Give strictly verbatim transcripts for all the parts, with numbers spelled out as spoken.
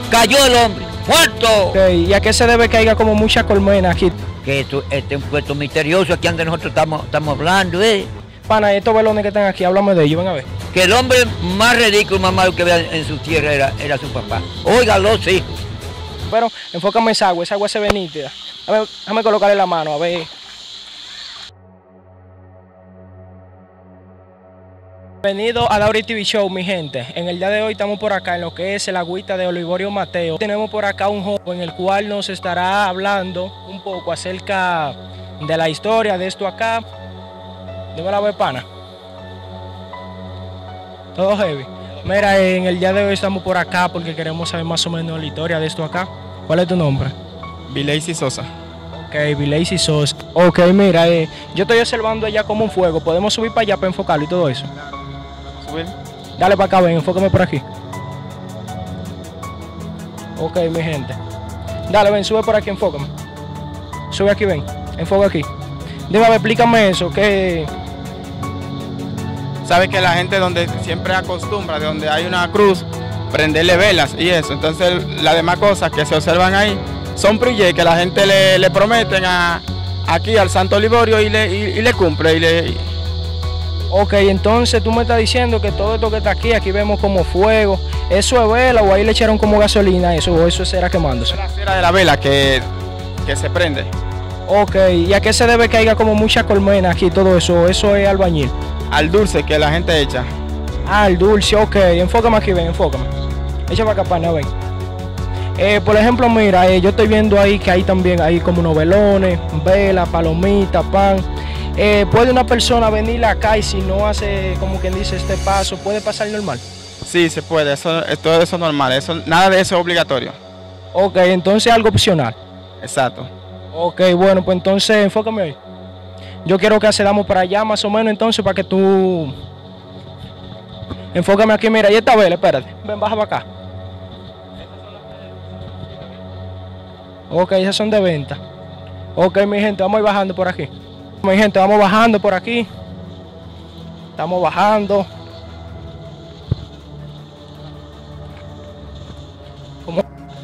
Cayó el hombre, muerto. Okay. ¿Y a qué se debe que haya como mucha colmena aquí? Que esto, este es un puesto misterioso aquí donde nosotros estamos, estamos hablando, ¿eh? Pana, estos velones que están aquí, háblame de ellos, ven a ver. Que el hombre más ridículo, más malo que vea en su tierra era, era su papá. Óigalo, sí. Pero enfócame esa agua, esa agua se ve nítida. A ver, déjame colocarle la mano, a ver. Bienvenido a Dauri T V Show, mi gente. En el día de hoy estamos por acá en lo que es el agüita de Olivorio Mateo. Tenemos por acá un joven el cual nos estará hablando un poco acerca de la historia de esto acá. Dime la ver, pana. Todo heavy. Mira, en el día de hoy estamos por acá porque queremos saber más o menos la historia de esto acá. ¿Cuál es tu nombre? Vileisi Sosa. Ok, Vileisi Sosa. Ok, mira, eh, yo estoy observando allá como un fuego. ¿Podemos subir para allá para enfocarlo y todo eso? ¿Subir? Dale para acá, ven, enfócame por aquí. Ok, mi gente. Dale, ven, sube por aquí, enfócame. Sube aquí, ven, enfoca aquí. Dime, a ver, explícame eso, que... Sabe que la gente donde siempre acostumbra, de donde hay una cruz, prenderle velas y eso. Entonces las demás cosas que se observan ahí son prillés que la gente le, le prometen a, aquí al Santo Olivorio y le, y, y le cumple. Y le, y... Ok, entonces tú me estás diciendo que todo esto que está aquí, aquí vemos como fuego, ¿eso es vela o ahí le echaron como gasolina eso o eso será quemándose? Es la cera de la vela que, que se prende. Ok, ¿y a qué se debe que haya como mucha colmena aquí todo eso? ¿Eso es albañil? Al dulce que la gente echa. Ah, el dulce, ok. Enfócame aquí, ven, enfócame. Echa para acá, pana, ven. Eh, por ejemplo, mira, eh, yo estoy viendo ahí que hay también hay como unos velones, velas, palomitas, pan. Eh, ¿Puede una persona venir acá y si no hace, como quien dice, este paso, puede pasar normal? Sí, se puede. Eso, todo eso es normal. Eso, nada de eso es obligatorio. Ok, entonces algo opcional. Exacto. Ok, bueno, pues entonces enfócame ahí. Yo quiero que accedamos para allá más o menos entonces para que tú... Enfócame aquí, mira, y esta vela, espérate. Ven, baja para acá. Ok, esas son de venta. Ok, mi gente, vamos a ir bajando por aquí. Mi gente, vamos bajando por aquí. Estamos bajando. ¿Cómo?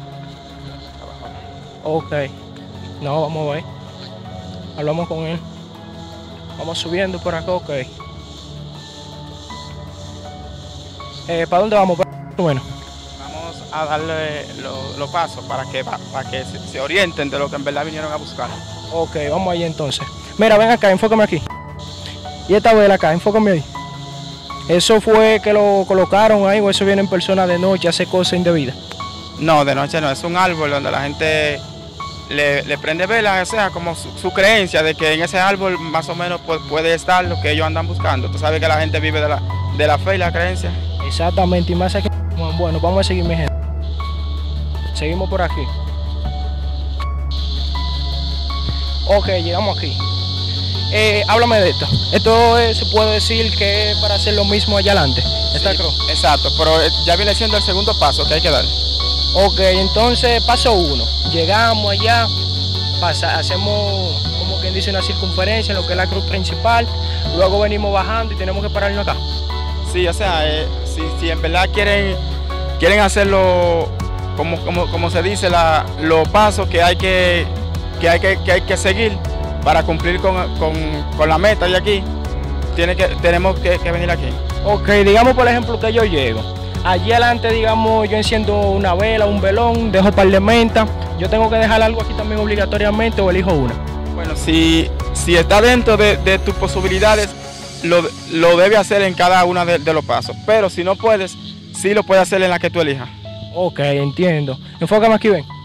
Ok. No, vamos a ver. Hablamos con él. Vamos subiendo por acá, ok. Eh, ¿Para dónde vamos? Bueno. Vamos a darle los lo pasos para que, para que se, se orienten de lo que en verdad vinieron a buscar. Ok, vamos ahí entonces. Mira, ven acá, enfócame aquí. Y esta vela acá, enfócame ahí. ¿Eso fue que lo colocaron ahí o eso viene en persona de noche, hace cosas indebidas? No, de noche no, es un árbol donde la gente le, le prende velas, o sea, como su, su creencia de que en ese árbol más o menos pues, puede estar lo que ellos andan buscando. Tú sabes que la gente vive de la, de la fe y la creencia. Exactamente, y más aquí. Bueno, vamos a seguir, mi gente. Seguimos por aquí. Ok, llegamos aquí. Eh, háblame de esto. Esto es, se puede decir que es para hacer lo mismo allá adelante. Esta Sí, cruz. exacto, pero ya viene siendo el segundo paso que hay que dar. Ok, entonces paso uno. Llegamos allá, pasa, hacemos como quien dice una circunferencia en lo que es la cruz principal. Luego venimos bajando y tenemos que pararnos acá. Sí, o sea, eh, si, si en verdad quieren, quieren hacerlo como, como, como se dice, la, los pasos que hay que, que, hay que, que hay que seguir para cumplir con, con, con la meta de aquí, tiene que, tenemos que, que venir aquí. Ok, digamos por ejemplo que yo llego. Allí adelante, digamos, yo enciendo una vela, un velón, dejo par de menta. Yo tengo que dejar algo aquí también obligatoriamente o elijo una. Bueno, si, si está dentro de, de tus posibilidades, lo, lo debe hacer en cada uno de, de los pasos. Pero si no puedes, sí lo puedes hacer en la que tú elijas. Ok, entiendo. Enfócame aquí, ven.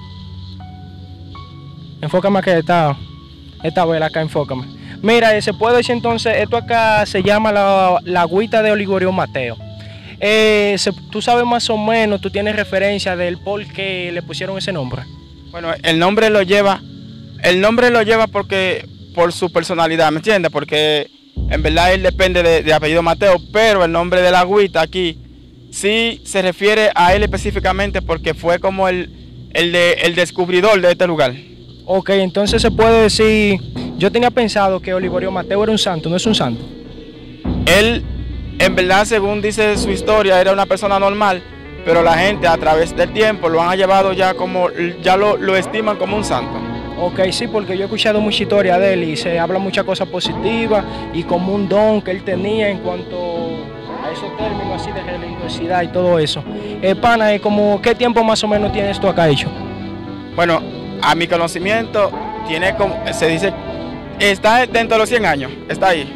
Enfócame aquí, esta, esta vela acá, enfócame. Mira, se puede decir entonces, esto acá se llama la, la agüita de Olivorio Mateo. Eh, se, tú sabes más o menos, tú tienes referencia del por qué le pusieron ese nombre. Bueno, el nombre lo lleva, el nombre lo lleva porque por su personalidad, ¿me entiendes? Porque en verdad él depende de, de apellido Mateo, pero el nombre de la agüita aquí sí se refiere a él específicamente porque fue como el, el, de, el descubridor de este lugar. Ok, entonces se puede decir, yo tenía pensado que Olivorio Mateo era un santo, ¿no es un santo? Él, en verdad, según dice su historia, era una persona normal, pero la gente a través del tiempo lo han llevado ya como, ya lo, lo estiman como un santo. Ok, sí, porque yo he escuchado mucha historia de él y se habla muchas cosas positivas y como un don que él tenía en cuanto a esos términos así de religiosidad y todo eso. Eh, pana, eh, como, ¿qué tiempo más o menos tiene esto acá hecho? Bueno, a mi conocimiento, tiene como, se dice, está dentro de los cien años, está ahí.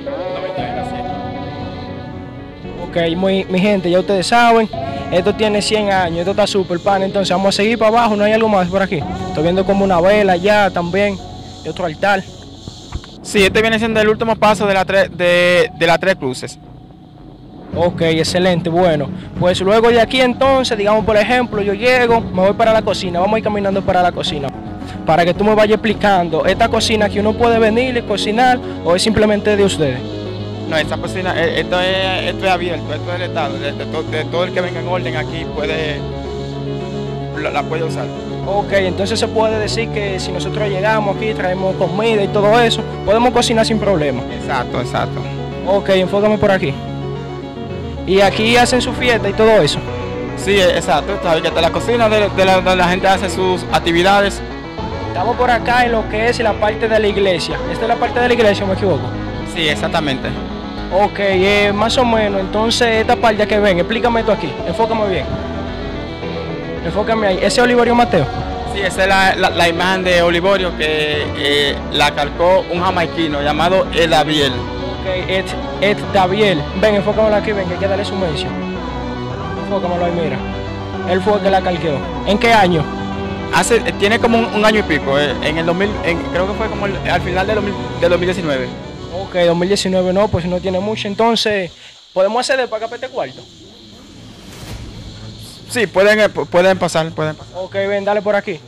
Ok, muy, mi gente, ya ustedes saben, esto tiene cien años, esto está súper, pana, entonces vamos a seguir para abajo, ¿no hay algo más por aquí? Estoy viendo como una vela ya también, y otro altar. Sí, este viene siendo el último paso de, la tre, de, de las tres cruces. Ok, excelente, bueno, pues luego de aquí entonces, digamos por ejemplo, yo llego, me voy para la cocina, vamos a ir caminando para la cocina, para que tú me vayas explicando, esta cocina que uno puede venir y cocinar, o es simplemente de ustedes. No, esta cocina, esto es, esto es abierto, esto es del Estado, de, de, de, de todo el que venga en orden aquí puede, la, la puede usar. Ok, entonces se puede decir que si nosotros llegamos aquí, traemos comida y todo eso, podemos cocinar sin problema. Exacto, exacto. Ok, enfócame por aquí. Y aquí hacen su fiesta y todo eso. Sí, exacto, está bien, que la cocina de, de la, donde la gente hace sus actividades. Estamos por acá en lo que es la parte de la iglesia. ¿Esta es la parte de la iglesia o me equivoco? Sí, exactamente. Ok, eh, más o menos, entonces esta parte que ven, explícame esto aquí, enfócame bien. Enfócame ahí, ¿ese es Oliverio Mateo? Sí, esa es la, la, la imagen de Oliverio que eh, la calcó un jamaiquino llamado El Abiel. Ok, Ed, Ed Daviel, ven, enfócamelo aquí, ven, que hay que darle su mención. Enfócamelo ahí, mira. Él fue el que la calqueó. ¿En qué año? Hace, tiene como un, un año y pico, eh, en el dos mil, en, creo que fue como el, al final del dos mil diecinueve. Ok, dos mil diecinueve no, pues no tiene mucho, entonces, ¿podemos acceder para acá para este cuarto? Sí, pueden, pueden pasar, pueden pasar. Ok, ven, dale por aquí.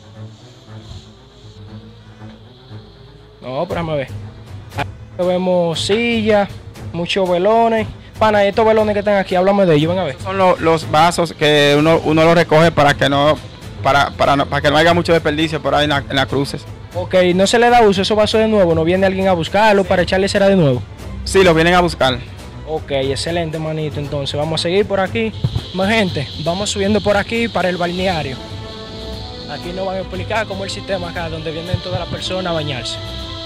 No, pero déjame ver. Aquí vemos sillas, muchos velones. Pana, estos velones que están aquí, háblame de ellos, ven a ver. Son lo, los vasos que uno, uno los recoge para que no, para, para, no, para que no haya mucho desperdicio por ahí en, la, en las cruces. Ok, no se le da uso esos vasos de nuevo, no viene alguien a buscarlo para echarle cera de nuevo. Sí, los vienen a buscar. Ok, excelente, manito. Entonces vamos a seguir por aquí. Más gente, vamos subiendo por aquí para el balneario. Aquí nos van a explicar cómo es el sistema acá, donde vienen todas las personas a bañarse.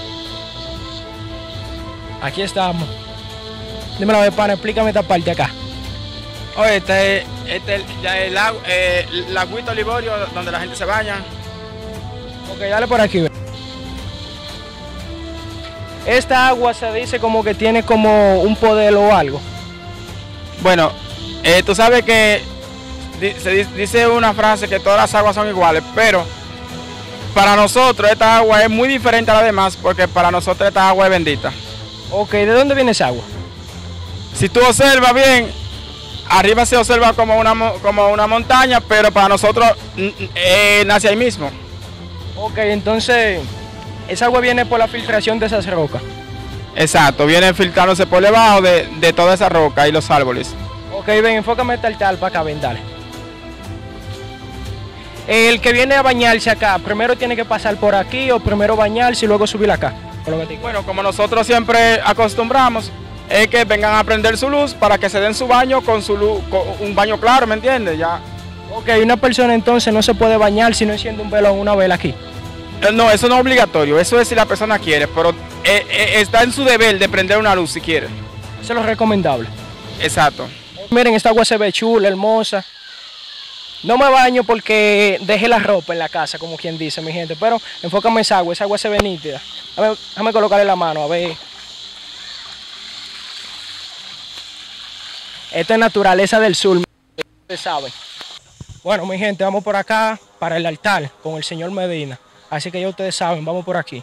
Aquí estamos. Dímelo, de pana, explícame esta parte acá. Oye, este es este, el, el, el, eh, la agüita Oliverio donde la gente se baña. Ok, dale por aquí. Esta agua se dice como que tiene como un poder o algo. Bueno, eh, tú sabes que se dice una frase que todas las aguas son iguales, pero para nosotros esta agua es muy diferente a la demás porque para nosotros esta agua es bendita. Ok, ¿de dónde viene esa agua? Si tú observas bien, arriba se observa como una, como una montaña, pero para nosotros eh, nace ahí mismo. Ok, entonces esa agua viene por la filtración de esas rocas. Exacto, viene filtrándose por debajo de, de toda esa roca y los árboles. Ok, ven, enfócame este altar para acá, ven, dale. El que viene a bañarse acá, ¿primero tiene que pasar por aquí o primero bañarse y luego subir acá? Bueno, como nosotros siempre acostumbramos, es que vengan a prender su luz para que se den su baño con su luz, con un baño claro, ¿me entiendes? Ya. Ok, una persona entonces no se puede bañar si no enciende un velo o una vela aquí. No, eso no es obligatorio, eso es si la persona quiere, pero eh, eh, está en su deber de prender una luz si quiere. Eso es lo recomendable. Exacto. Miren, esta agua se ve chula, hermosa. No me baño porque dejé la ropa en la casa, como quien dice, mi gente, pero enfócame esa agua, esa agua se ve nítida. A ver, déjame colocarle la mano, a ver. Esto es naturaleza del sur, ustedes saben. Bueno, mi gente, vamos por acá para el altar con el señor Medina. Así que ya ustedes saben, vamos por aquí.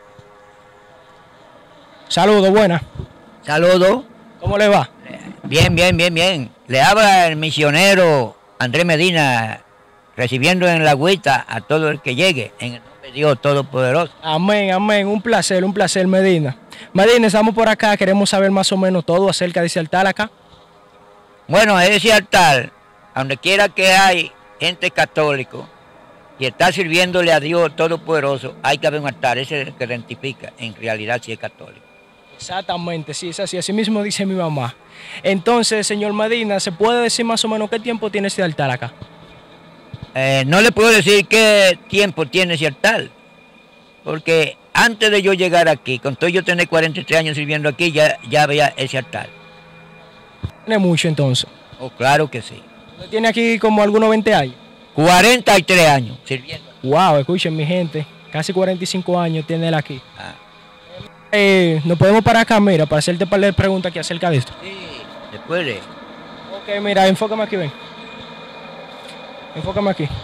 Saludos, buenas. Saludos. ¿Cómo le va? Bien, bien, bien, bien. Le habla el misionero Andrés Medina, recibiendo en la agüita a todo el que llegue, en el nombre de Dios Todopoderoso. Amén, amén. Un placer, un placer, Medina. Medina, estamos por acá, queremos saber más o menos todo acerca de ese altar acá. Bueno, ese altar, donde quiera que hay gente católica y está sirviéndole a Dios Todopoderoso, hay que haber un altar, ese es el que identifica en realidad si es católico. Exactamente, sí, es así, así mismo dice mi mamá. Entonces, señor Medina, ¿se puede decir más o menos qué tiempo tiene este altar acá? Eh, no le puedo decir qué tiempo tiene ese altar, porque antes de yo llegar aquí, con todo yo tener cuarenta y tres años sirviendo aquí, ya, ya había ese altar. Tiene mucho entonces. Oh, claro que sí. ¿Usted tiene aquí como algunos veinte años? cuarenta y tres años sirviendo. Wow, escuchen mi gente, casi cuarenta y cinco años tiene él aquí. Ah. Eh, nos podemos parar acá, mira, para hacerte un par de preguntas aquí acerca de esto. Sí, se puede. Ok, mira, enfócame aquí, ven. Enfócame aquí.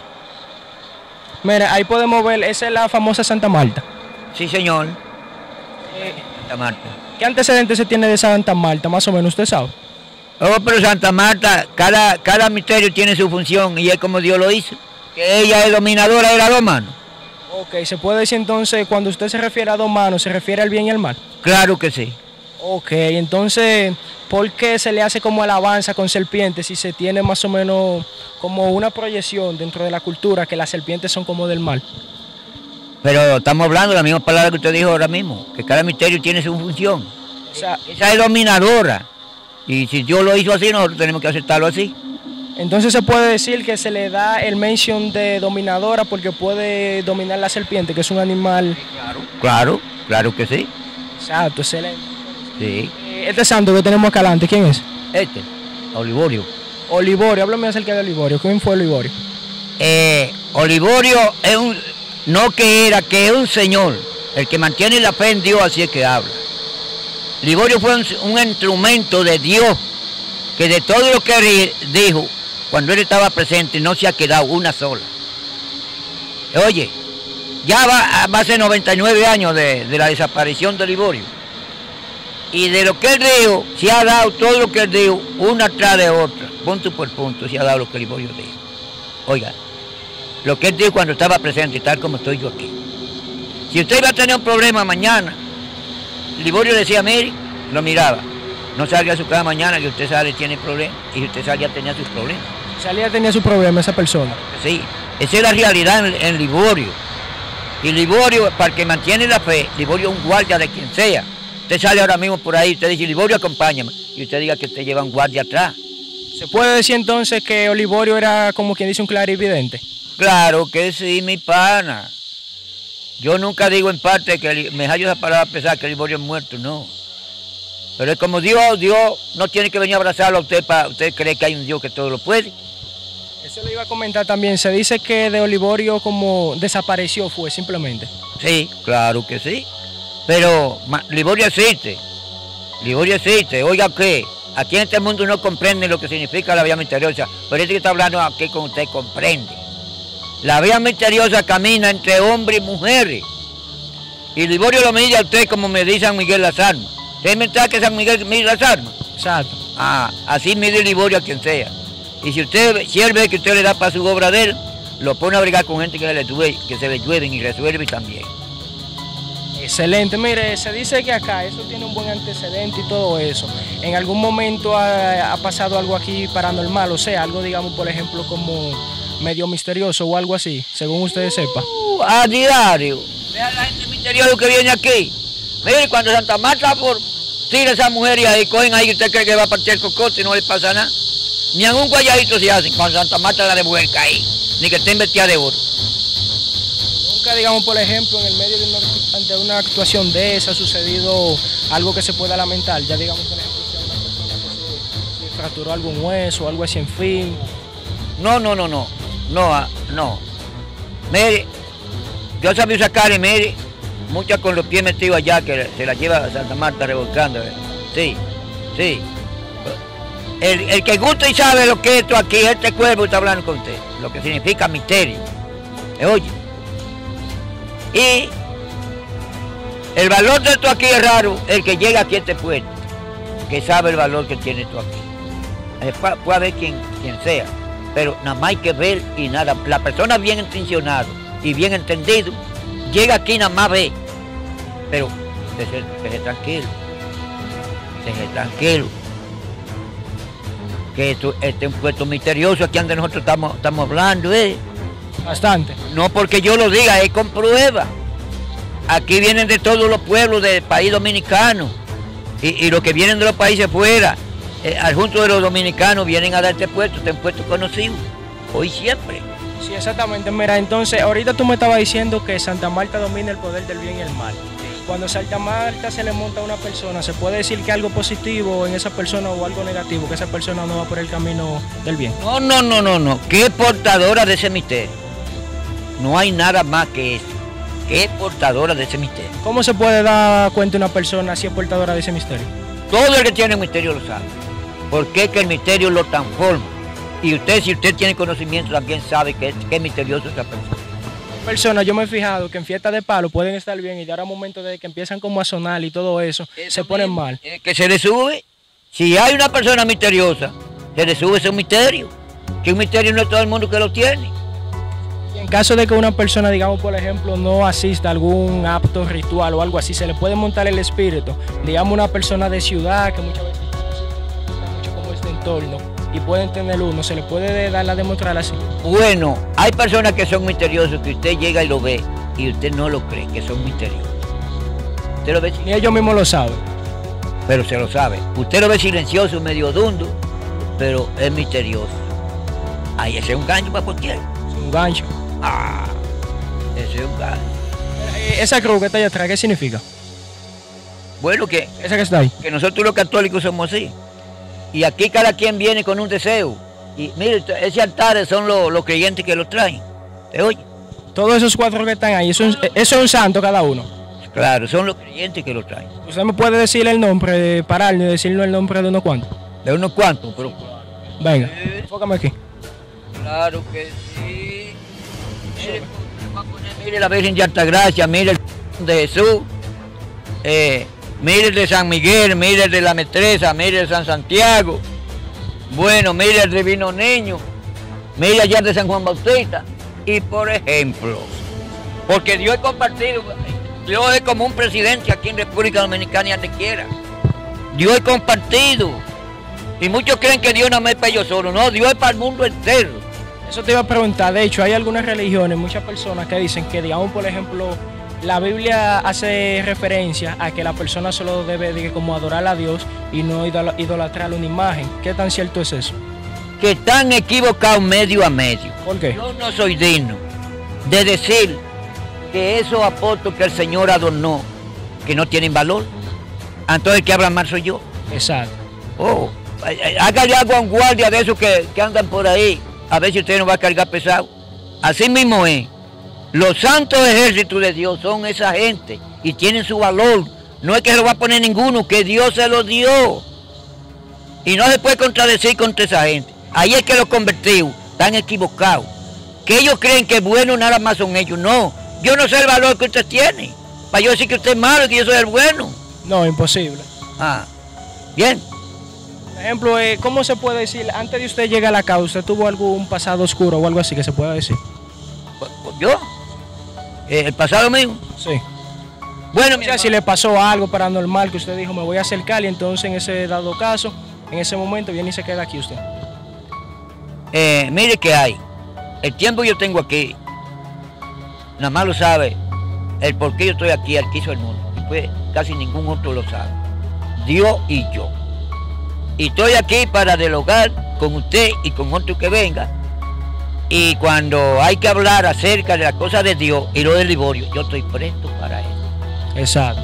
Mira, ahí podemos ver, esa es la famosa Santa Marta. Sí, señor. Eh, Santa Marta. ¿Qué antecedentes se tiene de Santa Marta, más o menos, usted sabe? Oh, pero Santa Marta, cada, cada misterio tiene su función y es como Dios lo hizo. Que ella es dominadora de las dos manos. Ok, ¿se puede decir entonces, cuando usted se refiere a dos manos, se refiere al bien y al mal? Claro que sí. Ok, entonces, ¿por qué se le hace como alabanza con serpientes si se tiene más o menos como una proyección dentro de la cultura que las serpientes son como del mal? Pero estamos hablando de la misma palabra que usted dijo ahora mismo, que cada misterio tiene su función. O sea, Esa es dominadora. Y si Dios lo hizo así, nosotros tenemos que aceptarlo así. entonces se puede decir que se le da el mention de dominadora porque puede dominar la serpiente, que es un animal. Claro. Claro, claro que sí. Exacto, excelente. Sí. Eh, Este santo que tenemos acá adelante, ¿quién es? Este, Olivorio. Olivorio, háblame acerca de Olivorio. ¿Quién fue Olivorio? Eh, Olivorio es un, no que era, que es un señor, el que mantiene la fe en Dios, así es que habla. Liborio fue un, un instrumento de Dios, que de todo lo que dijo, cuando él estaba presente, no se ha quedado una sola. Oye, ya va, va a ser noventa y nueve años de, de la desaparición de Liborio. Y de lo que él dijo, se ha dado todo lo que él dijo, una tras de otra, punto por punto, se ha dado lo que Liborio dijo. Oiga, lo que él dijo cuando estaba presente, tal como estoy yo aquí. Si usted iba a tener un problema mañana, Liborio decía, mire, lo miraba, no salga a su casa mañana que usted sale tiene problemas, y usted salía tenía sus problemas. Salía tenía su problema esa persona. Sí, esa es la realidad en, en Liborio. Y Liborio, para el que mantiene la fe, Liborio es un guardia de quien sea. Usted sale ahora mismo por ahí, usted dice, Liborio, acompáñame, y usted diga que usted lleva un guardia atrás. ¿Se puede decir entonces que Olivorio era como quien dice un clarividente? Claro que sí, mi pana. Yo nunca digo en parte que me hallo esa palabra pesar que Liborio es muerto, no. Pero es como Dios, Dios no tiene que venir a abrazarlo a usted para usted cree que hay un Dios que todo lo puede. Eso le iba a comentar también. Se dice que de Olivorio como desapareció fue simplemente. Sí, claro que sí. Pero ma, Liborio existe. Liborio existe. Oiga que aquí en este mundo no comprende lo que significa la vía misteriosa. Pero este que está hablando aquí con usted comprende. La vía misteriosa camina entre hombres y mujeres. Y Liborio lo mide a usted como me dice San Miguel las armas. ¿Usted me está que San Miguel mide las armas? Exacto. Ah, así mide Liborio a quien sea. Y si usted, si él ve que usted le da para su obra de él, lo pone a brigar con gente que, le llueve, que se le llueven y resuelve también. Excelente. Mire, se dice que acá eso tiene un buen antecedente y todo eso. ¿En algún momento ha, ha pasado algo aquí paranormal? O sea, algo digamos, por ejemplo, como medio misterioso o algo así, según ustedes sepan. Uh, a diario. Vean la gente misteriosa que viene aquí. Mire, cuando Santa Marta por tira a esa mujer y ahí cogen ahí, usted cree que va a partir el cocote y no le pasa nada. Ni en un guayadito se hacen cuando Santa Marta la devuelca ahí, ni que esté vestida de oro. Nunca, digamos, por ejemplo, en el medio de una, de una actuación de esa ha sucedido algo que se pueda lamentar. Ya digamos, por ejemplo, si a una persona que se, se fracturó algún hueso o algo así, en fin. No, no, no, no, no, ah, no. Mire, yo sabía sacar, y mire, muchas con los pies metidos allá que se la lleva Santa Marta revolcando. ¿eh? Sí, sí. El, el que gusta y sabe lo que es esto aquí, este cuerpo está hablando con usted, lo que significa misterio. ¿Me oye? Y el valor de esto aquí es raro, el que llega aquí a este puerto, que sabe el valor que tiene esto aquí. Puede haber quien, quien sea, pero nada más hay que ver y nada. La persona bien intencionada y bien entendido, llega aquí nada más ve, pero deje tranquilo, deje tranquilo. Que esto, este es un puerto misterioso aquí donde nosotros estamos, estamos hablando, ¿eh? Bastante. No porque yo lo diga, es con prueba. Aquí vienen de todos los pueblos del país dominicano Y, y los que vienen de los países fuera, eh, al junto de los dominicanos, vienen a darte puestos, te han puesto conocidos, hoy siempre. Sí, exactamente. Mira, entonces, ahorita tú me estabas diciendo que Santa Marta domina el poder del bien y el mal. Cuando Santa Marta se le monta a una persona, ¿se puede decir que algo positivo en esa persona o algo negativo, que esa persona no va por el camino del bien? No, no, no, no, no, que es portadora de ese misterio. No hay nada más que eso, que es portadora de ese misterio. ¿Cómo se puede dar cuenta una persona si es portadora de ese misterio? Todo el que tiene un misterio lo sabe, porque es que el misterio lo transforma. Y usted, si usted tiene conocimiento, también sabe que es, que es misterioso esa persona. Personas, yo me he fijado que en fiestas de palo pueden estar bien y de ahora a momento de que empiezan como a sonar y todo eso, eso se ponen mismo, mal. Es que se le sube. Si hay una persona misteriosa, se le sube ese misterio. Que un misterio no es todo el mundo que lo tiene. Y en caso de que una persona, digamos por ejemplo, no asista a algún acto ritual o algo así, se le puede montar el espíritu. Digamos una persona de ciudad que muchas veces no gusta mucho como este entorno y pueden tener uno, se le puede dar la demostrar así. Bueno, hay personas que son misteriosos, que usted llega y lo ve y usted no lo cree, que son misteriosos. Usted lo ve, Ni ellos mismos lo saben. pero se lo sabe. Usted lo ve silencioso, medio dundo, pero es misterioso. Ahí ese es un gancho para cualquiera. Es un gancho. Ah, ese es un gancho. Eh, Esa cruz que está allá atrás, ¿qué significa? Bueno, que, Esa que está ahí. que nosotros los católicos somos así. Y aquí cada quien viene con un deseo. Y mire, ese altar son los, los creyentes que lo traen. ¿Te oye? Todos esos cuatro que están ahí, eso es, eso es un santo cada uno. Claro, son los creyentes que lo traen. ¿Usted me puede decir el nombre, pararnos y decirnos el nombre de unos cuantos? De unos cuantos, pero... Venga, enfócame aquí. Claro que sí. Mire, vamos a poner, mire la Virgen de Altagracia, mire el de Jesús, eh, mire el de San Miguel, mire el de la Mestresa, mire el de San Santiago, bueno, mire el Divino Niño, mire allá el de San Juan Bautista. Y por ejemplo, porque Dios es compartido, Dios es como un presidente aquí en República Dominicana y donde quiera. Dios es compartido. Y muchos creen que Dios no es para ellos solos, no, Dios es para el mundo entero. Eso te iba a preguntar, de hecho hay algunas religiones, muchas personas que dicen que, digamos por ejemplo, la Biblia hace referencia a que la persona solo debe de como adorar a Dios y no idolatrar una imagen. ¿Qué tan cierto es eso? Que están equivocados medio a medio. ¿Por qué? Yo no soy digno de decir que esos apóstoles que el Señor adornó, que no tienen valor, entonces el que habla mal soy yo. Exacto. Oh, hágale agua a un guardia de esos que, que andan por ahí, a ver si usted no va a cargar pesado. Así mismo es. Los santos ejércitos de Dios son esa gente y tienen su valor. No es que se lo va a poner ninguno, que Dios se lo dio. Y no se puede contradecir contra esa gente. Ahí es que los convertidos están equivocados. Que ellos creen que bueno nada más son ellos. No, yo no sé el valor que usted tiene. Para yo decir que usted es malo y que yo soy el bueno. No, imposible. Ah, bien. Por ejemplo, eh, ¿cómo se puede decir, antes de usted llegar a la causa, usted tuvo algún pasado oscuro o algo así que se pueda decir? ¿Yo? ¿El pasado mío? Sí. Bueno, O sea, si le pasó algo paranormal que usted dijo, me voy a acercar y entonces en ese dado caso, en ese momento viene y se queda aquí usted. Eh, mire que hay. El tiempo que yo tengo aquí, nada más lo sabe el por qué yo estoy aquí, el que hizo el mundo. Y pues casi ningún otro lo sabe. Dios y yo. Y estoy aquí para dialogar con usted y con otro que venga. Y cuando hay que hablar acerca de las cosas de Dios y lo del Liborio, yo estoy presto para eso. Exacto.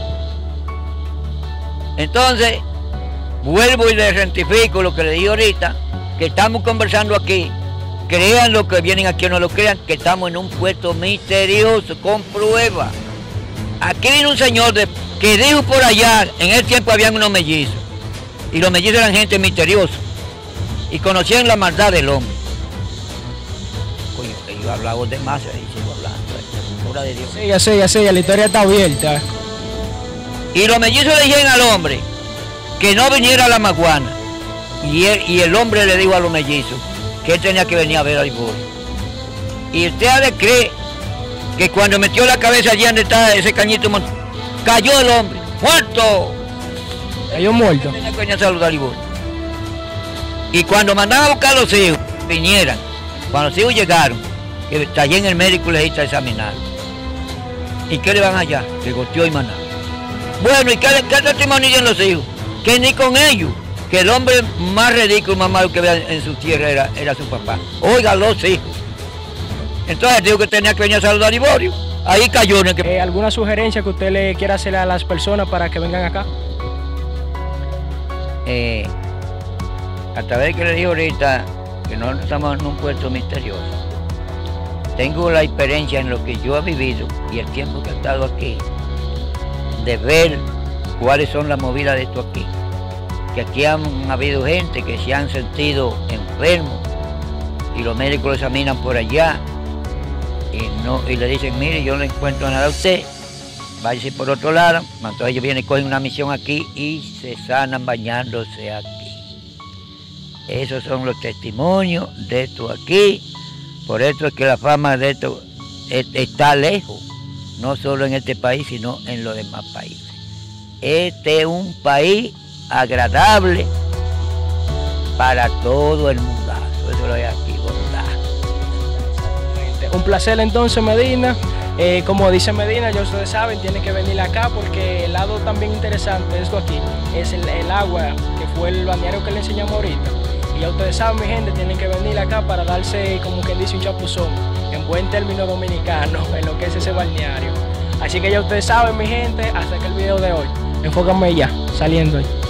Entonces, vuelvo y le rectifico lo que le dije ahorita, que estamos conversando aquí. Crean lo que vienen aquí o no lo crean, que estamos en un puesto misterioso, con pruebas. Aquí vino un señor de, que dijo por allá, en el tiempo habían unos mellizos, y los mellizos eran gente misteriosa, y conocían la maldad del hombre. Coño, que yo hablaba de más, ahí sigo hablando, hora de Dios. Sí, ya sé, ya sé, ya la historia está abierta. Y los mellizos le dijeron al hombre que no viniera a la maguana, y, él, y el hombre le dijo a los mellizos que él tenía que venir a ver al Liborio. Y usted ha de creer que cuando metió la cabeza allí donde está ese cañito, cayó el hombre, muerto. Cayó muerto. Tenía que venir a saludar al Liborio. Y cuando mandaban a buscar a los hijos, vinieran. Cuando los hijos llegaron, que está allí en el médico legista a examinar. ¿Y qué le van allá? Que goteó y maná. Bueno, ¿y qué, qué testimonio dicen los hijos? que ni con ellos, que el hombre más ridículo, más malo que vean en su tierra era, era su papá. Oiga, los hijos. Entonces digo que tenía que venir a saludar a Liborio. Ahí cayó en el que... Eh, ¿Alguna sugerencia que usted le quiera hacer a las personas para que vengan acá? Eh, a través que le dije ahorita que no estamos en un puerto misterioso, tengo la experiencia en lo que yo he vivido y el tiempo que he estado aquí, de ver cuáles son las movidas de esto aquí. Que aquí han habido gente que se han sentido enfermos y los médicos lo examinan por allá y, no, y le dicen, mire, yo no encuentro nada a usted, váyase por otro lado. Entonces ellos vienen, cogen una misión aquí y se sanan bañándose aquí. Esos son los testimonios de esto aquí. Por eso es que la fama de esto está lejos, no solo en este país, sino en los demás países. Este es un país agradable para todo el mundazo. Eso lo hay aquí, bondad. Un placer entonces, Medina. Eh, como dice Medina, ya ustedes saben, tienen que venir acá porque el lado también interesante de esto aquí es el, el agua, que fue el balneario que le enseñamos ahorita. Y ya ustedes saben, mi gente, tienen que venir acá para darse, como quien dice, un chapuzón, en buen término dominicano, en lo que es ese balneario. Así que ya ustedes saben, mi gente, hasta que el video de hoy. Enfócame ya, saliendo.